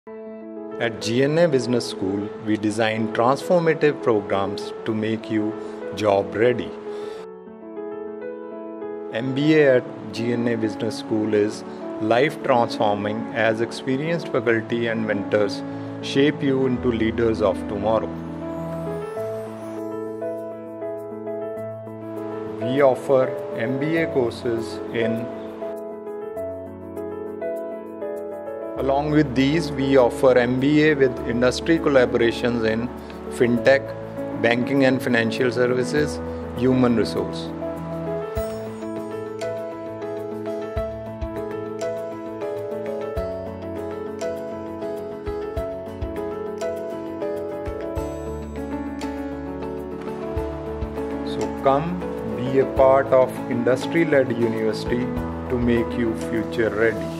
At GNA Business School, we design transformative programs to make you job ready. MBA at GNA Business School is life transforming as experienced faculty and mentors shape you into leaders of tomorrow. We offer MBA courses Along with these, we offer MBA with industry collaborations in fintech, banking and financial services, human resource. So come be a part of industry-led university to make you future ready.